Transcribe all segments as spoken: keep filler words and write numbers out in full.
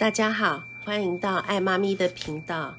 大家好，欢迎到爱妈咪的频道。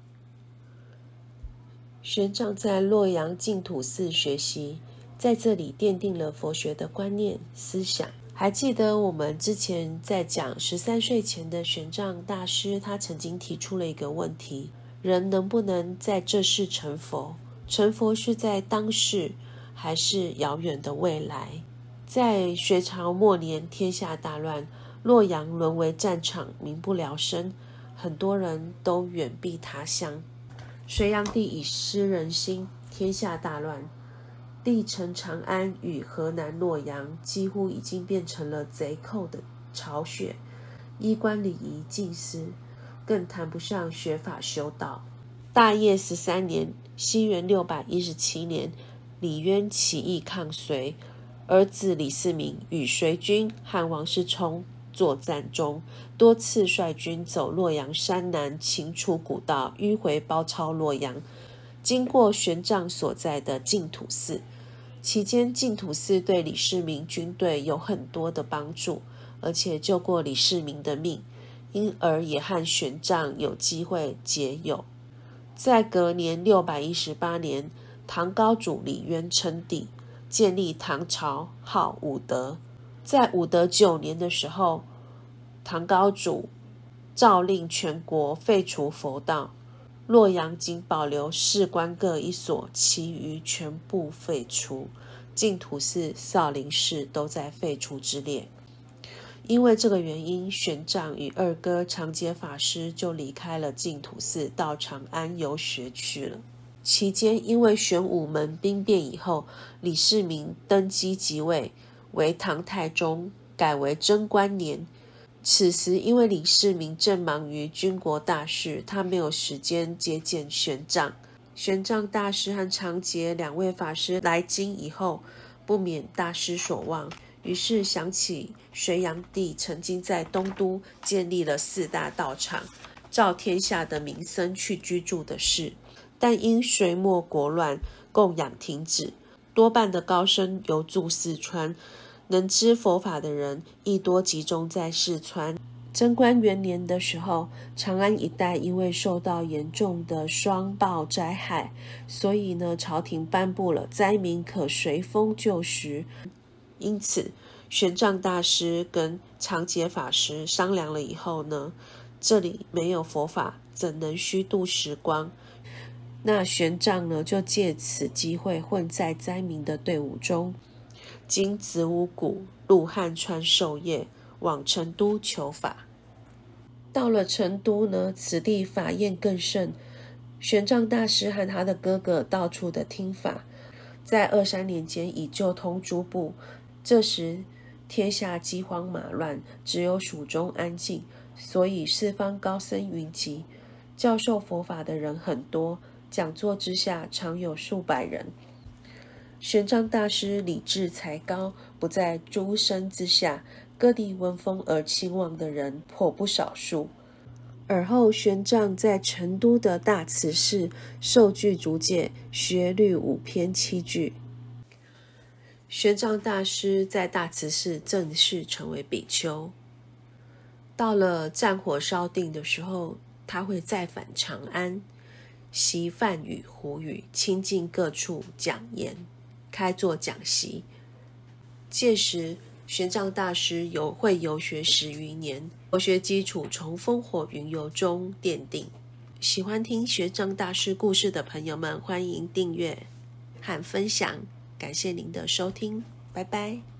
玄奘在洛阳净土寺学习，在这里奠定了佛学的观念思想。还记得我们之前在讲十三岁前的玄奘大师，他曾经提出了一个问题：人能不能在这世成佛？成佛是在当世，还是遥远的未来？在隋朝末年，天下大乱，洛阳沦为战场，民不聊生，很多人都远避他乡。隋炀帝以失人心，天下大乱，帝城长安与河南洛阳几乎已经变成了贼寇的巢穴，衣冠礼仪尽失，更谈不上学法修道。大业十三年，西元六百一十七年，李渊起义抗隋，儿子李世民与隋军和王世充作战中，多次率军走洛阳山南秦楚古道，迂回包抄洛阳，经过玄奘所在的净土寺。期间，净土寺对李世民军队有很多的帮助，而且救过李世民的命，因而也和玄奘有机会结友。在隔年六百一十八年，唐高祖李渊称帝，建立唐朝，号武德。在武德九年的时候，唐高祖诏令全国废除佛道，洛阳仅保留士官各一所，其余全部废除。净土寺、少林寺都在废除之列。因为这个原因，玄奘与二哥长捷法师就离开了净土寺，到长安游学去了。期间，因为玄武门兵变以后，李世民登基即位，为唐太宗，改为贞观年。此时因为李世民正忙于军国大事，他没有时间接见玄奘。玄奘大师和长捷两位法师来京以后，不免大失所望，于是想起隋炀帝曾经在东都建立了四大道场，召天下的名僧去居住的事。但因隋末国乱，供养停止，多半的高僧游驻四川，能知佛法的人亦多集中在四川。贞观元年的时候，长安一带因为受到严重的霜暴灾害，所以呢，朝廷颁布了灾民可随风就食。因此，玄奘大师跟长捷法师商量了以后呢，这里没有佛法，怎能虚度时光？那玄奘呢，就借此机会混在灾民的队伍中，经子午谷、入汉川授业，往成都求法。到了成都呢，此地法宴更盛，玄奘大师和他的哥哥到处的听法。在二三年间已就通诸部，这时天下饥荒马乱，只有蜀中安静，所以四方高僧云集，教授佛法的人很多，讲座之下常有数百人。玄奘大师理智才高，不在诸僧之下，各地闻风而亲望的人颇不少数。尔后玄奘在成都的大慈寺受具足戒，学律五篇七句。玄奘大师在大慈寺正式成为比丘。到了战火稍定的时候，他会再返长安，习梵语、胡语，亲近各处讲言，开作讲习。届时玄奘大师有会游学十余年，佛学基础从烽火云游中奠定。喜欢听玄奘大师故事的朋友们，欢迎订阅和分享。感谢您的收听，拜拜。